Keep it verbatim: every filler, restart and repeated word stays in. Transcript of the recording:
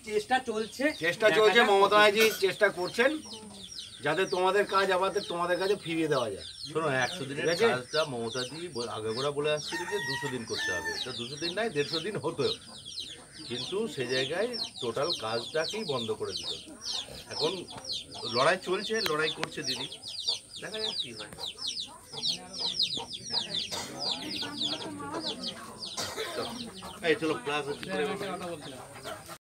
চেষ্টা চলছে চেষ্টা চলছে মমতা ব্যানার্জি চেষ্টা করছেন যাতে তোমাদের কাজ আবার তোমাদের কাছে ফিরিয়ে দেওয়া যায়। শোনো, একশো দিনের কাজটা মমতাদি আগে গোড়া বলে আসছিল যে দুশো দিন করতে হবে, তা দুশো দিন নাই দেড়শো দিন হতো, কিন্তু সে জায়গায় টোটাল কাজটাকেই বন্ধ করে দিল। এখন লড়াই চলছে, লড়াই করছে দিদি, দেখা যাক কি হয়। এই চলো ক্লাস হচ্ছে।